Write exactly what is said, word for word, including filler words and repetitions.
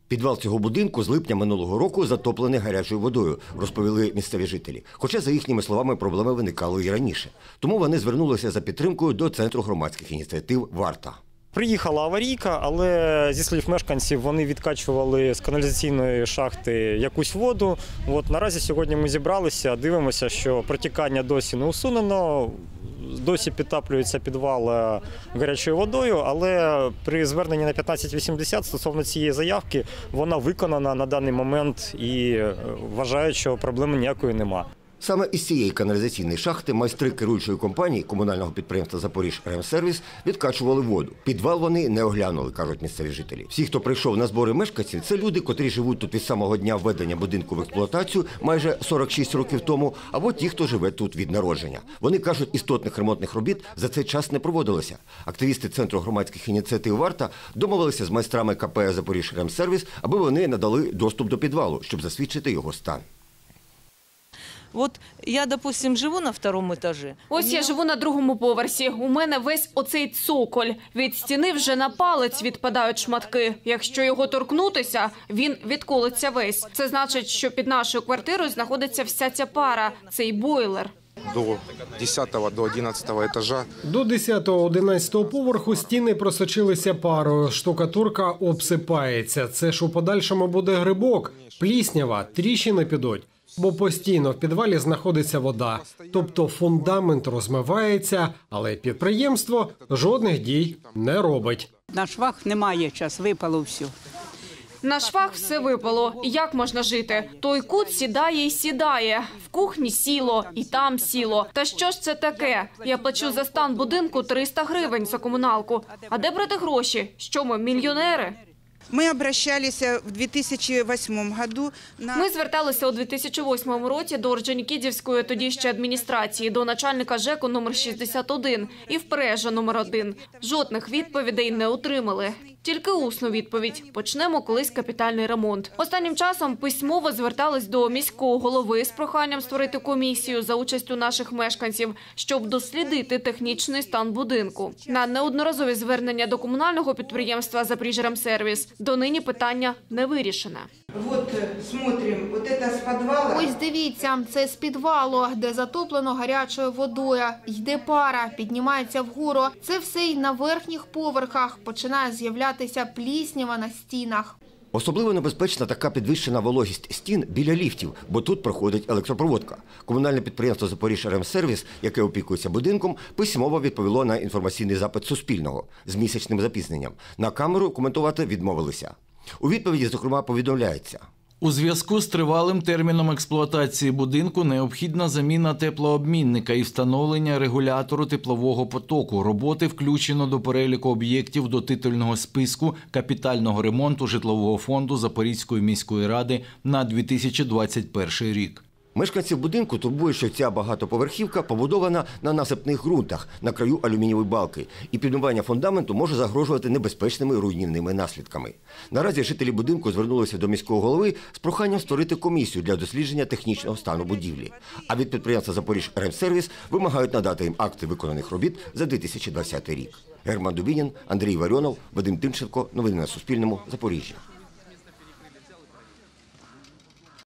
Підвал цього будинку з липня минулого року затоплений гарячою водою, розповіли місцеві жителі. Хоча, за їхніми словами, проблеми виникали і раніше. Тому вони звернулися за підтримкою до Центру громадських ініціатив «Варта». Приїхала аварійка, але, зі слів мешканців, вони відкачували з каналізаційної шахти якусь воду. От, наразі сьогодні ми зібралися, дивимося, що протікання досі не усунено, досі підтаплюється підвал гарячою водою, але при зверненні на п'ятнадцять вісімдесят стосовно цієї заявки вона виконана на даний момент і вважають, що проблеми ніякої нема. Саме із цієї каналізаційної шахти майстри керуючої компанії комунального підприємства «Запоріжремсервіс» відкачували воду. Підвал вони не оглянули, кажуть місцеві жителі. Всі, хто прийшов на збори мешканців, це люди, котрі живуть тут від самого дня введення будинку в експлуатацію майже сорок шість років тому, або ті, хто живе тут від народження. Вони кажуть, істотних ремонтних робіт за цей час не проводилося. Активісти Центру громадських ініціатив «Варта» домовилися з майстрами ка пе «Запоріжремсервіс», аби вони надали доступ до підвалу, щоб засвідчити його стан. От я, допустим, живу на второму етажі. Ось я живу на другому поверсі. У мене весь оцей цоколь. Від стіни вже на палець відпадають шматки. Якщо його торкнутися, він відколиться весь. Це значить, що під нашою квартирою знаходиться вся ця пара, цей бойлер. До десятого, до одинадцятого етажа. До десятого-одинадцятого поверху стіни просочилися парою, штукатурка обсипається. Це ж у подальшому буде грибок, пліснява, тріщини підуть. Бо постійно в підвалі знаходиться вода. Тобто фундамент розмивається, але підприємство жодних дій не робить. На швах немає час, випало все. На швах все випало. Як можна жити? Той кут сідає і сідає. В кухні сіло, і там сіло. Та що ж це таке? Я плачу за стан будинку триста гривень за комуналку. А де брати гроші? Що ми, мільйонери? Ми обращалися в дві тисячі восьмому году. На... Ми зверталися у дві тисячі восьмому році до Орджонікідзевської тоді ще адміністрації, до начальника ЖЕКу номер шістдесят один і в ПРЕЖа номер один. Жодних відповідей не отримали. Тільки усну відповідь. Почнемо колись капітальний ремонт. Останнім часом письмово звертались до міського голови з проханням створити комісію за участю наших мешканців, щоб дослідити технічний стан будинку. На неодноразові звернення до комунального підприємства «Запоріжремсервіс» донині питання не вирішене. От, смотрим, от це з підвалу. Ось дивіться, це з підвалу, де затоплено гарячою водою. Йде пара, піднімається вгору. Це все й на верхніх поверхах починає з'являтися пліснява на стінах. Особливо небезпечна така підвищена вологість стін біля ліфтів, бо тут проходить електропроводка. Комунальне підприємство «Запоріжремсервіс», яке опікується будинком, письмово відповіло на інформаційний запит Суспільного з місячним запізненням. На камеру коментувати відмовилися. У відповіді, зокрема, повідомляється: у зв'язку з тривалим терміном експлуатації будинку необхідна заміна теплообмінника і встановлення регулятору теплового потоку. Роботи включено до переліку об'єктів до титульного списку капітального ремонту житлового фонду Запорізької міської ради на дві тисячі двадцять перший рік. Мешканців будинку турбує, що ця багатоповерхівка побудована на насипних ґрунтах на краю алюмінієвої балки, і підмивання фундаменту може загрожувати небезпечними руйнівними наслідками. Наразі жителі будинку звернулися до міського голови з проханням створити комісію для дослідження технічного стану будівлі. А від підприємства «Запоріжремсервіс» вимагають надати їм акти виконаних робіт за дві тисячі двадцятий рік. Герман Дубінін, Андрій Варіонов, Вадим Тимченко. Новини на Суспільному. Запоріжжя.